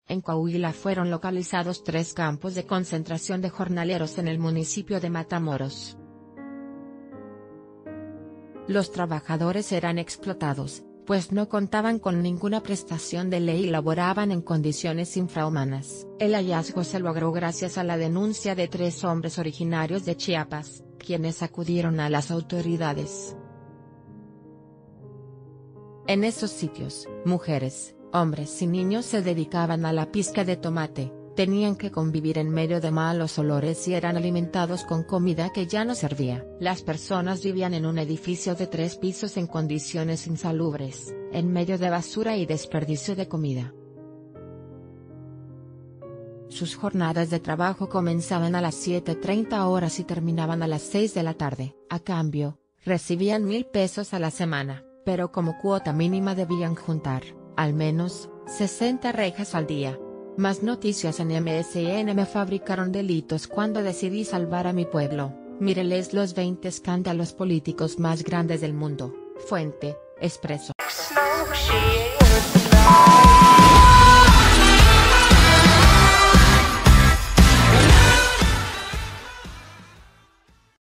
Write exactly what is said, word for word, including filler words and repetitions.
En Coahuila fueron localizados tres campos de concentración de jornaleros en el municipio de Matamoros. Los trabajadores eran explotados, pues no contaban con ninguna prestación de ley y laboraban en condiciones infrahumanas. El hallazgo se logró gracias a la denuncia de tres hombres originarios de Chiapas, quienes acudieron a las autoridades. En esos sitios, mujeres, hombres y niños se dedicaban a la pizca de tomate, tenían que convivir en medio de malos olores y eran alimentados con comida que ya no servía. Las personas vivían en un edificio de tres pisos en condiciones insalubres, en medio de basura y desperdicio de comida. Sus jornadas de trabajo comenzaban a las siete treinta horas y terminaban a las seis de la tarde. A cambio, recibían mil pesos a la semana, pero como cuota mínima debían juntar, al menos, sesenta rejas al día. Más noticias en M S N. Me fabricaron delitos cuando decidí salvar a mi pueblo. Míreles los veinte escándalos políticos más grandes del mundo. Fuente, Expreso.